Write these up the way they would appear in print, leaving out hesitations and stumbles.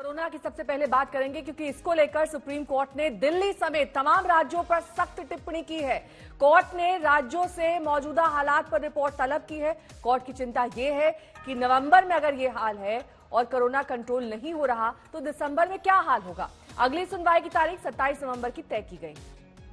Corona की सबसे पहले बात करेंगे क्योंकि इसको लेकर सुप्रीम कोर्ट ने दिल्ली समेत तमाम राज्यों पर सख्त टिप्पणी की है। कोर्ट ने राज्यों से मौजूदा हालात पर रिपोर्ट तलब की है। कोर्ट की चिंता यह है कि नवंबर में अगर ये हाल है और कोरोना कंट्रोल नहीं हो रहा तो दिसंबर में क्या हाल होगा। अगली सुनवाई की तारीख 27 नवंबर की तय की गई।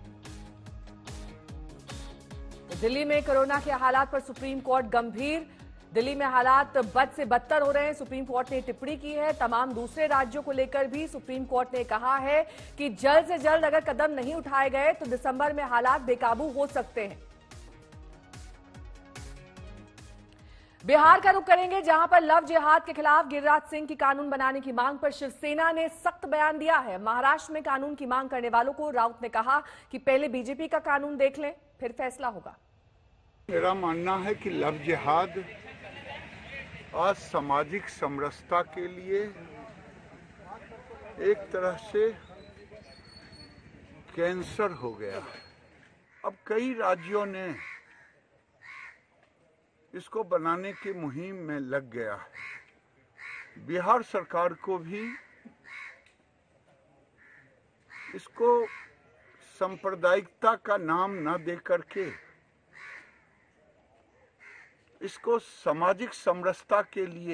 तो दिल्ली में कोरोना के हालात पर सुप्रीम कोर्ट गंभीर। दिल्ली में हालात बद से बदतर हो रहे हैं। सुप्रीम कोर्ट ने टिप्पणी की है। तमाम दूसरे राज्यों को लेकर भी सुप्रीम कोर्ट ने कहा है कि जल्द से जल्द अगर कदम नहीं उठाए गए तो दिसंबर में हालात बेकाबू हो सकते हैं। बिहार का रुख करेंगे, जहां पर लव जिहाद के खिलाफ गिरिराज सिंह की कानून बनाने की मांग पर शिवसेना ने सख्त बयान दिया है। महाराष्ट्र में कानून की मांग करने वालों को राउत ने कहा कि पहले बीजेपी का कानून देख लें, फिर फैसला होगा। मेरा मानना है कि लव जिहाद आज सामाजिक समरसता के लिए एक तरह से कैंसर हो गया है। अब कई राज्यों ने इसको बनाने की मुहिम में लग गया है। बिहार सरकार को भी इसको सांप्रदायिकता का नाम न दे करके इसको सामाजिक समरसता के लिए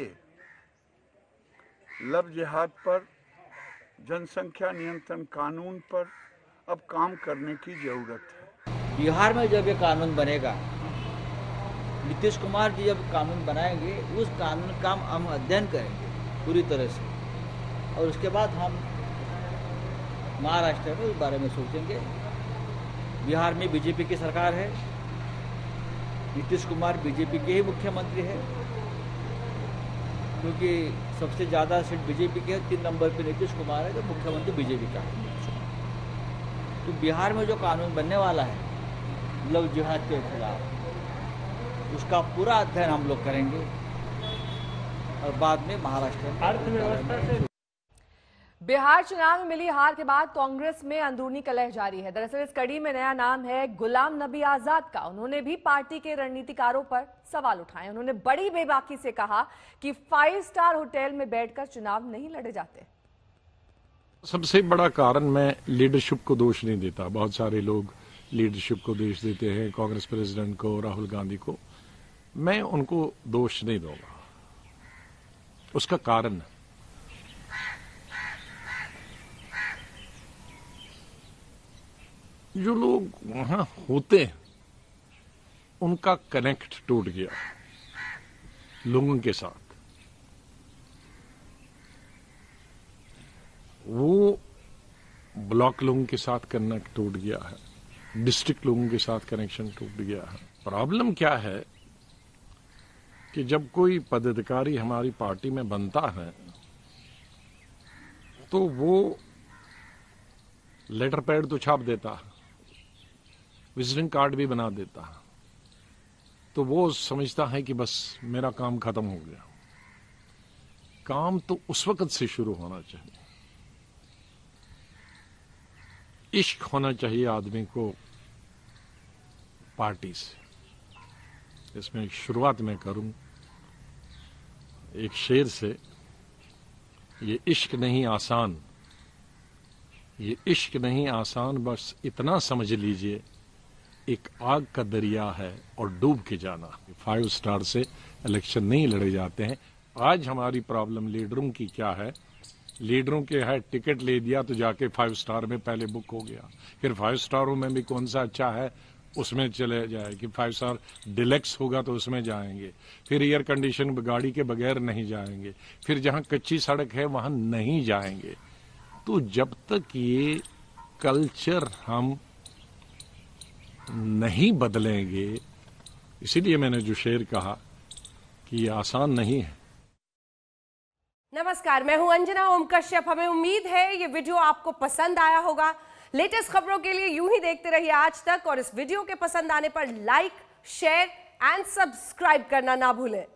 लव जिहाद पर, जनसंख्या नियंत्रण कानून पर अब काम करने की जरूरत है। बिहार में जब ये कानून बनेगा, नीतीश कुमार जी जब कानून बनाएंगे, उस कानून का हम अध्ययन करेंगे पूरी तरह से और उसके बाद हम महाराष्ट्र में उस बारे में सोचेंगे। बिहार में बीजेपी की सरकार है, नीतीश कुमार बीजेपी के ही मुख्यमंत्री है, क्योंकि सबसे ज़्यादा सीट बीजेपी के है। 3 नंबर पे नीतीश कुमार है, तो मुख्यमंत्री बीजेपी का है। तो बिहार में जो कानून बनने वाला है लव जिहाद के खिलाफ, उसका पूरा अध्ययन हम लोग करेंगे और बाद में महाराष्ट्र में अर्थव्यवस्था से। बिहार चुनाव में मिली हार के बाद कांग्रेस में अंदरूनी कलह जारी है। दरअसल इस कड़ी में नया नाम है गुलाम नबी आजाद का। उन्होंने भी पार्टी के रणनीतिकारों पर सवाल उठाए। उन्होंने बड़ी बेबाकी से कहा कि 5 स्टार होटल में बैठकर चुनाव नहीं लड़े जाते। सबसे बड़ा कारण, मैं लीडरशिप को दोष नहीं देता। बहुत सारे लोग लीडरशिप को दोष देते हैं, कांग्रेस प्रेसिडेंट को, राहुल गांधी को। मैं उनको दोष नहीं दूंगा। उसका कारण जो लोग वहां होते हैं उनका कनेक्ट टूट गया लोगों के साथ। वो ब्लॉक लोगों के साथ कनेक्ट टूट गया है, डिस्ट्रिक्ट लोगों के साथ कनेक्शन टूट गया है। प्रॉब्लम क्या है कि जब कोई पदाधिकारी हमारी पार्टी में बनता है तो वो लेटर पैड तो छाप देता है, विजिटिंग कार्ड भी बना देता है, तो वो समझता है कि बस मेरा काम खत्म हो गया। काम तो उस वक्त से शुरू होना चाहिए। इश्क होना चाहिए आदमी को पार्टी से। इसमें शुरुआत मैं करूं एक शेर से। ये इश्क नहीं आसान, ये इश्क नहीं आसान, बस इतना समझ लीजिए एक आग का दरिया है और डूब के जाना। 5 स्टार से इलेक्शन नहीं लड़े जाते हैं। आज हमारी प्रॉब्लम लीडरों की क्या है, लीडरों के है टिकट ले दिया तो जाके 5 स्टार में पहले बुक हो गया, फिर 5 स्टारों में भी कौन सा अच्छा है उसमें चले जाए कि 5 स्टार डिलेक्स होगा तो उसमें जाएंगे, फिर एयर कंडीशन गाड़ी के बगैर नहीं जाएंगे, फिर जहां कच्ची सड़क है वहां नहीं जाएंगे। तो जब तक ये कल्चर हम नहीं बदलेंगे, इसीलिए मैंने जो शेर कहा कि ये आसान नहीं है। नमस्कार, मैं हूं अंजना ओम कश्यप। हमें उम्मीद है ये वीडियो आपको पसंद आया होगा। लेटेस्ट खबरों के लिए यूं ही देखते रहिए आज तक और इस वीडियो के पसंद आने पर लाइक, शेयर एंड सब्सक्राइब करना ना भूलें।